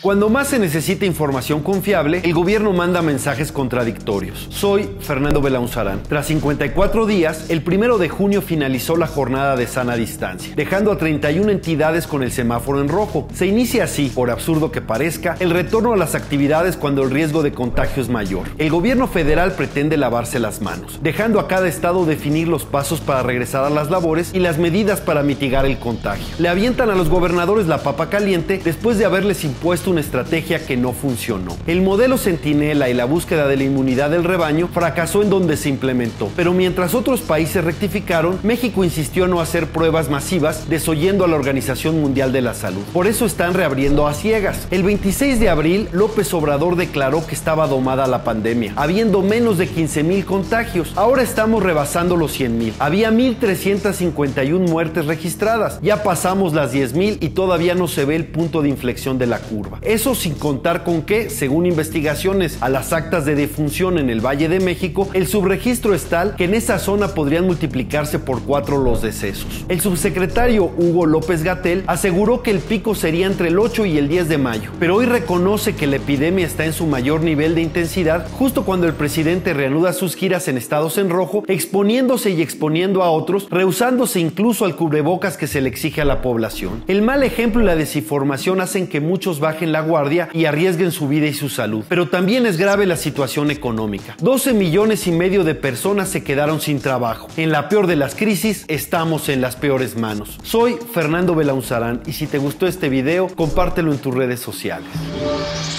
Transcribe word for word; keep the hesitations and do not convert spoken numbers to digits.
Cuando más se necesita información confiable, el gobierno manda mensajes contradictorios. Soy Fernando Belaunzarán. Tras cincuenta y cuatro días, el primero de junio finalizó la jornada de sana distancia, dejando a treinta y una entidades con el semáforo en rojo. Se inicia así, por absurdo que parezca, el retorno a las actividades cuando el riesgo de contagio es mayor. El gobierno federal pretende lavarse las manos, dejando a cada estado definir los pasos para regresar a las labores y las medidas para mitigar el contagio. Le avientan a los gobernadores la papa caliente después de haberles impuesto una estrategia que no funcionó. El modelo Centinela y la búsqueda de la inmunidad del rebaño fracasó en donde se implementó, pero mientras otros países rectificaron, México insistió en no hacer pruebas masivas, desoyendo a la Organización Mundial de la Salud. Por eso están reabriendo a ciegas. El veintiséis de abril, López Obrador declaró que estaba domada la pandemia, habiendo menos de quince mil contagios. Ahora estamos rebasando los cien mil. Había mil trescientas cincuenta y una muertes registradas. Ya pasamos las diez mil y todavía no se ve el punto de inflexión de la curva. Eso sin contar con que, según investigaciones a las actas de defunción en el Valle de México, el subregistro es tal que en esa zona podrían multiplicarse por cuatro los decesos. El subsecretario Hugo López-Gatell aseguró que el pico sería entre el ocho y el diez de mayo, pero hoy reconoce que la epidemia está en su mayor nivel de intensidad justo cuando el presidente reanuda sus giras en estados en rojo, exponiéndose y exponiendo a otros, rehusándose incluso al cubrebocas que se le exige a la población. El mal ejemplo y la desinformación hacen que muchos bajen la guardia y arriesguen su vida y su salud. Pero también es grave la situación económica. doce millones y medio de personas se quedaron sin trabajo. En la peor de las crisis, estamos en las peores manos. Soy Fernando Belaunzarán y si te gustó este video, compártelo en tus redes sociales.